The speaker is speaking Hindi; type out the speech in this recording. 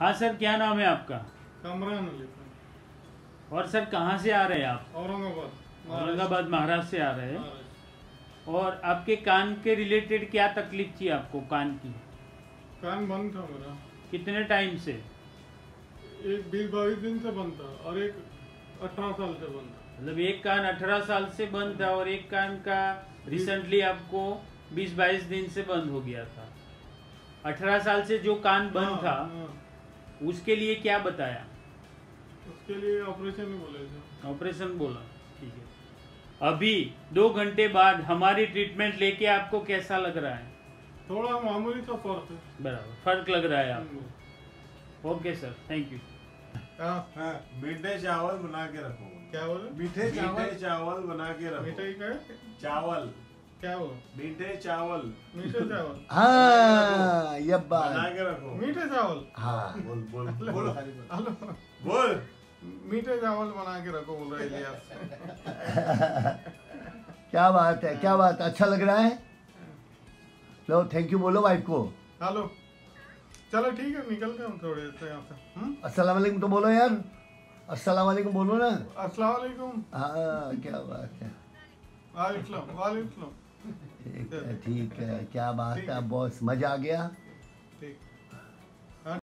हाँ सर, क्या नाम है आपका? कामरान अली। और सर कहाँ से आ रहे हैं आप? औरंगाबाद महाराष्ट्र से आ रहे हैं। और आपके कान के रिलेटेड क्या तकलीफ थी आपको? कान की कान बंद था मेरा। कितने टाइम से? एक 20-22 दिन से बंद था और एक 18 साल से बंद था। मतलब एक कान 18 साल से बंद था और एक कान का रिसेंटली आपको 20-22 दिन से बंद हो गया था। 18 साल से जो कान बंद था उसके लिए क्या बताया? उसके लिए ऑपरेशन ही बोले थे। ऑपरेशन बोला, ठीक है। अभी 2 घंटे बाद हमारी ट्रीटमेंट लेके आपको कैसा लग रहा है? थोड़ा मामूली सा फर्क है। बराबर फर्क लग रहा है आपको। Okay sir, thank you. मीठे चावल बना के रखो। क्या बोले? मीठे चावल बना के रखो। मीठे ही क्या? चावल क्या वो? मीठे चावल। मीठे चावल। हाँ, ये बात बना के रखो। मीठे चावल। हाँ, बोल बोल बोल हेलो, बोल। मीठे चावल बना के रखो बोल रहे इलियास। क्या बात है, क्या बात, अच्छा लग रहा है। लो थैंक यू बोलो वाइफ को। हेलो, चलो ठीक है, निकलते हैं थोड़े से यहाँ से। अस्सलाम वालेकुम तो बोलो यार, अस्सलाम वालेकुम बोलो ना। अस्सलाम वालेकुम। हाँ, क्या बात है। वालेकुम। ठीक है, क्या बात है बॉस, मजा आ गया। ठीक।